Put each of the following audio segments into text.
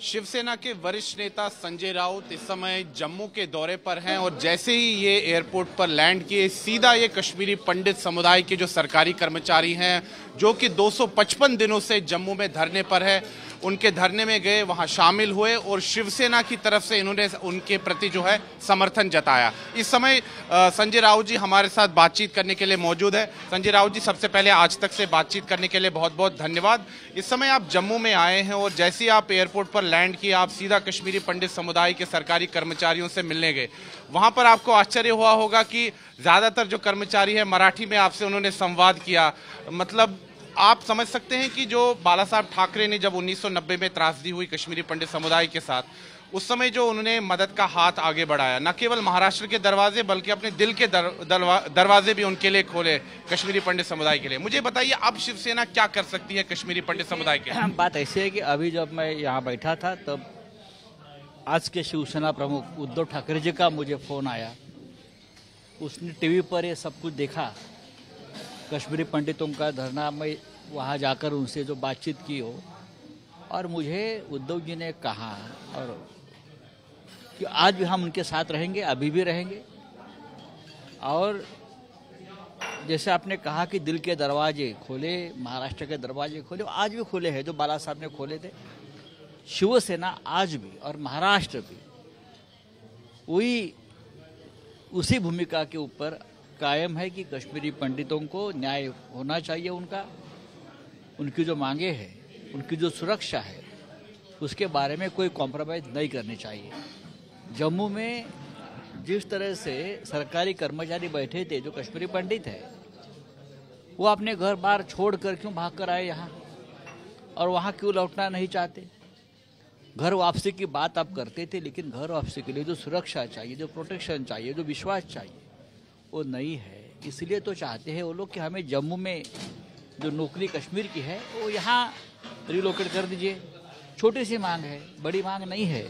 शिवसेना के वरिष्ठ नेता संजय राउत इस समय जम्मू के दौरे पर हैं और जैसे ही ये एयरपोर्ट पर लैंड किए सीधा ये कश्मीरी पंडित समुदाय के जो सरकारी कर्मचारी हैं जो कि 255 दिनों से जम्मू में धरने पर है, उनके धरने में गए, वहां शामिल हुए और शिवसेना की तरफ से इन्होंने उनके प्रति जो है समर्थन जताया। इस समय संजय राउत जी हमारे साथ बातचीत करने के लिए मौजूद है। संजय राउत जी, सबसे पहले आज तक से बातचीत करने के लिए बहुत बहुत धन्यवाद। इस समय आप जम्मू में आए हैं और जैसे ही आप एयरपोर्ट पर लैंड किए आप सीधा कश्मीरी पंडित समुदाय के सरकारी कर्मचारियों से मिलने गए। वहां पर आपको आश्चर्य हुआ होगा कि ज्यादातर जो कर्मचारी है मराठी में आपसे उन्होंने संवाद किया। मतलब आप समझ सकते हैं कि जो बाला साहब ठाकरे ने जब 1990 में त्रासदी हुई कश्मीरी पंडित समुदाय के साथ, उस समय जो उन्होंने मदद का हाथ आगे बढ़ाया, न केवल महाराष्ट्र के दरवाजे बल्कि अपने दिल के दरवाजे भी उनके लिए खोले कश्मीरी पंडित समुदाय के लिए। मुझे बताइए अब शिवसेना क्या कर सकती है कश्मीरी पंडित समुदाय के लिए? बात ऐसी है कि अभी जब मैं यहाँ बैठा था तब आज के शिवसेना प्रमुख उद्धव ठाकरे जी का मुझे फोन आया। उसने टीवी पर ये सब कुछ देखा, कश्मीरी पंडितों का धरना, मैं वहाँ जाकर उनसे जो बातचीत की हो, और मुझे उद्धव जी ने कहा और कि आज भी हम उनके साथ रहेंगे, अभी भी रहेंगे। और जैसे आपने कहा कि दिल के दरवाजे खोले, महाराष्ट्र के दरवाजे खोले, आज भी खुले हैं जो बाला साहब ने खोले थे। शिवसेना आज भी और महाराष्ट्र भी वही उसी भूमिका के ऊपर कायम है कि कश्मीरी पंडितों को न्याय होना चाहिए, उनकी जो मांगे हैं, उनकी जो सुरक्षा है, उसके बारे में कोई कॉम्प्रोमाइज़ नहीं करनी चाहिए। जम्मू में जिस तरह से सरकारी कर्मचारी बैठे थे जो कश्मीरी पंडित है, वो अपने घर बार छोड़कर क्यों भाग कर आए यहाँ और वहाँ क्यों लौटना नहीं चाहते? घर वापसी की बात आप करते थे, लेकिन घर वापसी के लिए जो सुरक्षा चाहिए, जो प्रोटेक्शन चाहिए, जो विश्वास चाहिए, वो नहीं है। इसलिए तो चाहते हैं वो लोग कि हमें जम्मू में जो नौकरी कश्मीर की है वो यहाँ रिलोकेट कर दीजिए। छोटी सी मांग है, बड़ी मांग नहीं है।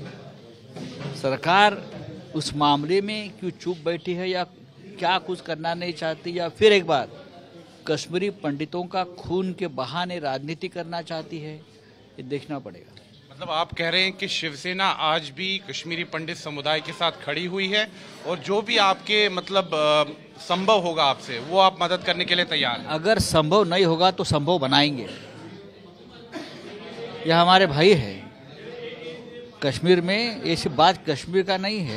सरकार उस मामले में क्यों चुप बैठी है, या क्या कुछ करना नहीं चाहती, या फिर एक बार कश्मीरी पंडितों का खून के बहाने राजनीति करना चाहती है, ये देखना पड़ेगा। मतलब आप कह रहे हैं कि शिवसेना आज भी कश्मीरी पंडित समुदाय के साथ खड़ी हुई है और जो भी आपके मतलब संभव होगा आपसे वो आप मदद करने के लिए तैयार हैं? अगर संभव नहीं होगा तो संभव बनाएंगे। यह हमारे भाई है कश्मीर में। ऐसी बात कश्मीर का नहीं है,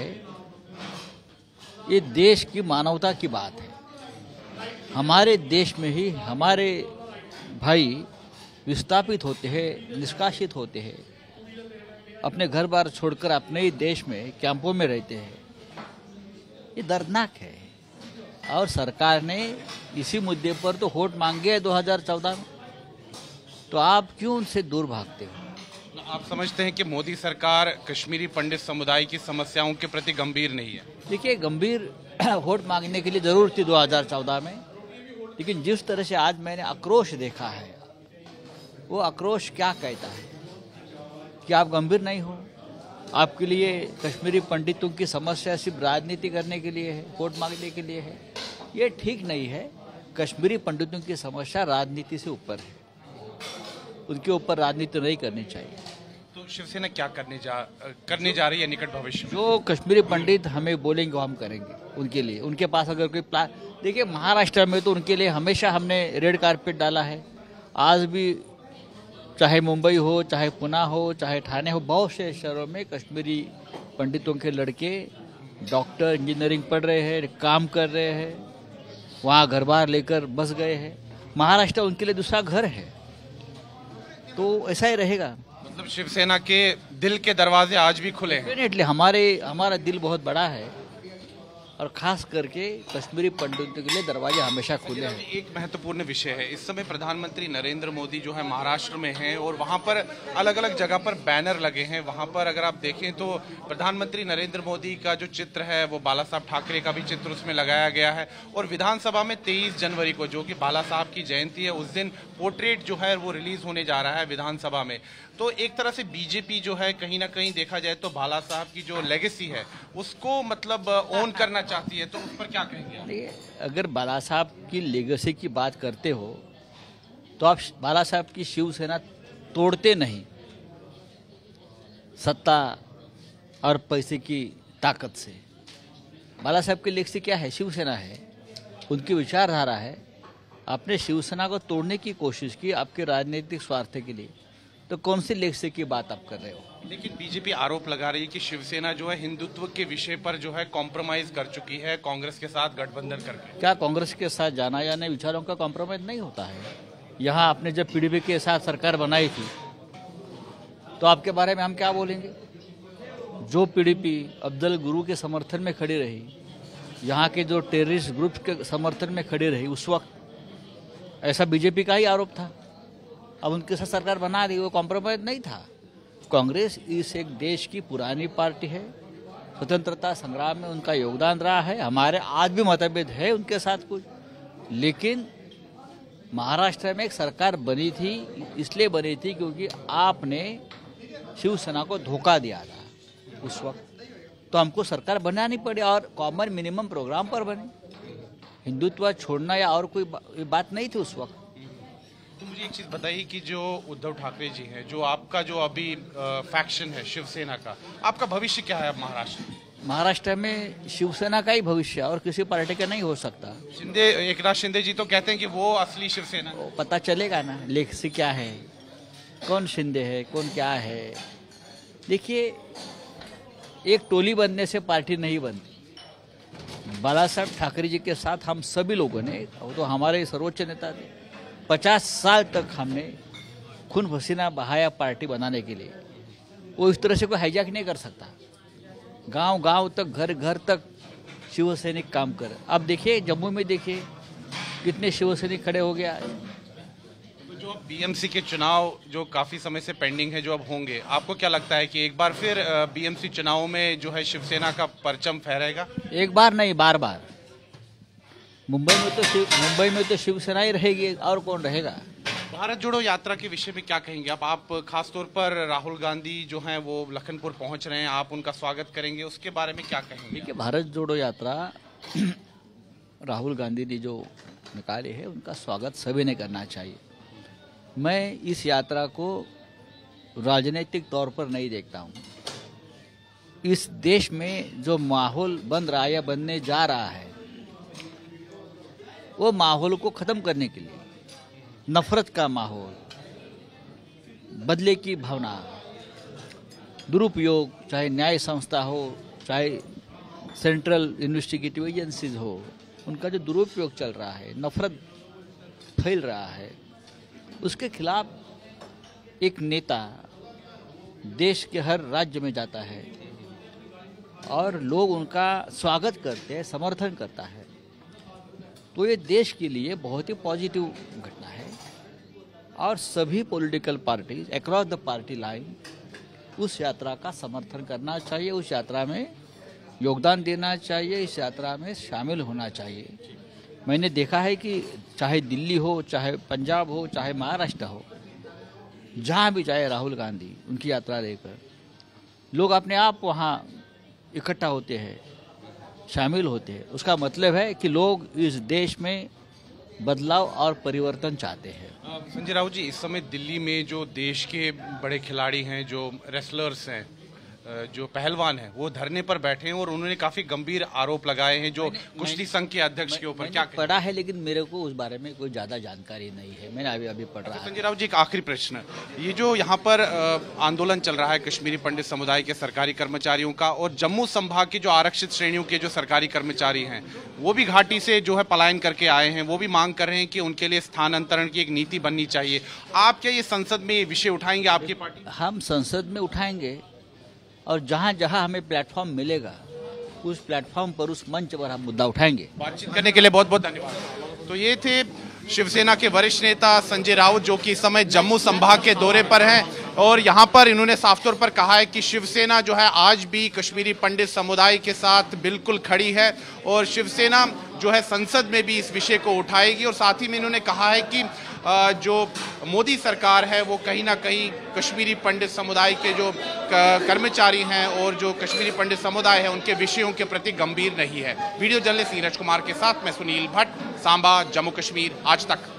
ये देश की मानवता की बात है। हमारे देश में ही हमारे भाई विस्थापित होते हैं, निष्कासित होते हैं, अपने घर बार छोड़कर अपने ही देश में कैंपों में रहते हैं। ये दर्दनाक है। और सरकार ने इसी मुद्दे पर तो वोट मांगे है 2014 में, तो आप क्यों उनसे दूर भागते हो? आप समझते हैं कि मोदी सरकार कश्मीरी पंडित समुदाय की समस्याओं के प्रति गंभीर नहीं है? देखिए, गंभीर वोट मांगने के लिए जरूर थी 2014 में, लेकिन जिस तरह से आज मैंने आक्रोश देखा है, वो आक्रोश क्या कहता है कि आप गंभीर नहीं हो? आपके लिए कश्मीरी पंडितों की समस्या सिर्फ राजनीति करने के लिए है, वोट मांगने के लिए है। ये ठीक नहीं है। कश्मीरी पंडितों की समस्या राजनीति से ऊपर है, उनके ऊपर राजनीति नहीं करनी चाहिए। तो शिवसेना क्या करने जा रही है निकट भविष्य में? जो कश्मीरी पंडित हमें बोलेंगे वो हम करेंगे उनके लिए। उनके पास अगर कोई प्लान, देखिए महाराष्ट्र में तो उनके लिए हमेशा हमने रेड कारपेट डाला है। आज भी चाहे मुंबई हो, चाहे पुणे हो, चाहे ठाणे हो, बहुत से शहरों में कश्मीरी पंडितों के लड़के डॉक्टर, इंजीनियरिंग पढ़ रहे हैं, काम कर रहे हैं, वहाँ घर बार लेकर बस गए हैं। महाराष्ट्र उनके लिए दूसरा घर है, तो ऐसा ही रहेगा। मतलब शिवसेना के दिल के दरवाजे आज भी खुले हैं? डेफिनेटली हमारा दिल बहुत बड़ा है और खास करके कश्मीरी पंडितों के लिए दरवाजे हमेशा खुले हैं। एक महत्वपूर्ण विषय है, इस समय प्रधानमंत्री नरेंद्र मोदी जो है महाराष्ट्र में हैं और वहां पर अलग अलग जगह पर बैनर लगे हैं। वहां पर अगर आप देखें तो प्रधानमंत्री नरेंद्र मोदी का जो चित्र है वो बाला साहब ठाकरे का भी चित्र उसमें लगाया गया है। और विधानसभा में 23 जनवरी को जो कि बाला साहब की जयंती है, उस दिन पोर्ट्रेट जो है वो रिलीज होने जा रहा है विधानसभा में। तो एक तरह से बीजेपी जो है कहीं ना कहीं देखा जाए तो बाला साहब की जो लेगेसी है उसको मतलब ओन करना चाहती है, तो उस पर क्या कहेंगे? अगर बाला साहब की लेगेसी की बात करते हो तो आप बाला साहब की शिवसेना तोड़ते नहीं। सत्ता और पैसे की ताकत से। बाला साहब के लेख से क्या है, शिवसेना है, उनकी विचारधारा है। आपने शिवसेना को तोड़ने की कोशिश की आपके राजनीतिक स्वार्थ के लिए, तो कौन सी लेख से की बात आप कर रहे हो? लेकिन बीजेपी आरोप लगा रही है कि शिवसेना जो है हिंदुत्व के विषय पर जो है कॉम्प्रोमाइज कर चुकी है कांग्रेस के साथ गठबंधन करके। क्या कांग्रेस के साथ जाना या नहीं, विचारों का कॉम्प्रोमाइज नहीं होता है। यहाँ आपने जब पीडीपी के साथ सरकार बनाई थी तो आपके बारे में हम क्या बोलेंगे? जो पीडीपी अफजल गुरु के समर्थन में खड़ी रही, यहाँ के जो टेररिस्ट ग्रुप के समर्थन में खड़ी रही, उस वक्त ऐसा बीजेपी का ही आरोप था। अब उनके साथ सरकार बना रही, वो कॉम्प्रोमाइज नहीं था। कांग्रेस इस एक देश की पुरानी पार्टी है, स्वतंत्रता संग्राम में उनका योगदान रहा है। हमारे आज भी मतभेद है उनके साथ कुछ, लेकिन महाराष्ट्र में एक सरकार बनी थी, इसलिए बनी थी क्योंकि आपने शिवसेना को धोखा दिया था उस वक्त, तो हमको सरकार बनानी पड़ी और कॉमन मिनिमम प्रोग्राम पर बनी। हिंदुत्व छोड़ना या और कोई बात नहीं थी उस वक्त। तो मुझे एक चीज बताइए कि जो उद्धव ठाकरे जी हैं, जो आपका जो अभी फैक्शन है शिवसेना का, आपका भविष्य क्या है अब महाराष्ट्र में? महाराष्ट्र में शिवसेना का ही भविष्य और किसी पार्टी का नहीं हो सकता। एकनाथ शिंदे जी तो कहते हैं कि वो असली शिवसेना है। पता चलेगा ना लेख से क्या है, कौन शिंदे है, कौन क्या है। देखिए, एक टोली बनने से पार्टी नहीं बनती। बाला साहब ठाकरे जी के साथ हम सभी लोगों ने, वो तो हमारे सर्वोच्च नेता थे, 50 साल तक हमने खून पसीना बहाया पार्टी बनाने के लिए। वो इस तरह से कोई हाईजैक नहीं कर सकता। गांव गांव तक, घर घर तक शिवसैनिक काम कर। अब देखिए जम्मू में देखिए कितने शिवसैनिक खड़े हो गया। तो जो बीएमसी के चुनाव जो काफी समय से पेंडिंग है, जो अब होंगे, आपको क्या लगता है कि एक बार फिर बीएमसी चुनाव में जो है शिवसेना का परचम फहराएगा? एक बार नहीं, बार बार। मुंबई में तो शिवसेना ही रहेगी, और कौन रहेगा? भारत जोड़ो यात्रा के विषय में क्या कहेंगे आप खासतौर पर राहुल गांधी जो हैं वो लखनपुर पहुंच रहे हैं, आप उनका स्वागत करेंगे, उसके बारे में क्या कहेंगे? देखिए, भारत जोड़ो यात्रा राहुल गांधी ने जो निकाली है, उनका स्वागत सभी ने करना चाहिए। मैं इस यात्रा को राजनीतिक तौर पर नहीं देखता हूँ। इस देश में जो माहौल बन रहा है या बनने जा रहा है, वो माहौल को ख़त्म करने के लिए, नफरत का माहौल, बदले की भावना, दुरुपयोग, चाहे न्याय संस्था हो, चाहे सेंट्रल इन्वेस्टिगेटिव एजेंसीज हो, उनका जो दुरुपयोग चल रहा है, नफरत फैल रहा है, उसके खिलाफ एक नेता देश के हर राज्य में जाता है और लोग उनका स्वागत करते हैं, समर्थन करता है, तो ये देश के लिए बहुत ही पॉजिटिव घटना है। और सभी political parties across the party line उस यात्रा का समर्थन करना चाहिए, उस यात्रा में योगदान देना चाहिए, इस यात्रा में शामिल होना चाहिए। मैंने देखा है कि चाहे दिल्ली हो, चाहे पंजाब हो, चाहे महाराष्ट्र हो, जहाँ भी जाए राहुल गांधी उनकी यात्रा लेकर, लोग अपने आप वहाँ इकट्ठा होते हैं, शामिल होते हैं। उसका मतलब है कि लोग इस देश में बदलाव और परिवर्तन चाहते हैं। संजय राउत जी, इस समय दिल्ली में जो देश के बड़े खिलाड़ी हैं, जो रेसलर्स हैं, जो पहलवान हैं, वो धरने पर बैठे हैं और उन्होंने काफी गंभीर आरोप लगाए हैं जो कुश्ती संघ के अध्यक्ष के ऊपर। क्या पढ़ा है, लेकिन मेरे को उस बारे में कोई ज्यादा जानकारी नहीं है। मैंने अभी पढ़ रहा है। संजय राउत जी, एक आखिरी प्रश्न, ये जो यहाँ पर आंदोलन चल रहा है कश्मीरी पंडित समुदाय के सरकारी कर्मचारियों का, और जम्मू संभाग के जो आरक्षित श्रेणियों के जो सरकारी कर्मचारी हैं, वो भी घाटी से जो है पलायन करके आए हैं, वो भी मांग कर रहे हैं कि उनके लिए स्थानांतरण की एक नीति बननी चाहिए। आप क्या ये संसद में ये विषय उठाएंगे, आपकी पार्टी? हम संसद में उठाएंगे और जहाँ जहाँ हमें प्लेटफॉर्म मिलेगा उस प्लेटफॉर्म पर, उस मंच पर हम मुद्दा उठाएंगे। बातचीत करने के लिए बहुत बहुत धन्यवाद। तो ये थे शिवसेना के वरिष्ठ नेता संजय राउत, जो कि इस समय जम्मू संभाग के दौरे पर हैं, और यहाँ पर इन्होंने साफ तौर पर कहा है कि शिवसेना जो है आज भी कश्मीरी पंडित समुदाय के साथ बिल्कुल खड़ी है और शिवसेना जो है संसद में भी इस विषय को उठाएगी। और साथ ही में इन्होंने कहा है कि जो मोदी सरकार है वो कहीं ना कहीं कश्मीरी पंडित समुदाय के जो कर्मचारी हैं और जो कश्मीरी पंडित समुदाय है उनके विषयों के प्रति गंभीर नहीं है। वीडियो जर्नलिस्ट नीरज कुमार के साथ मैं सुनील भट्ट, सांबा, जम्मू कश्मीर आज तक।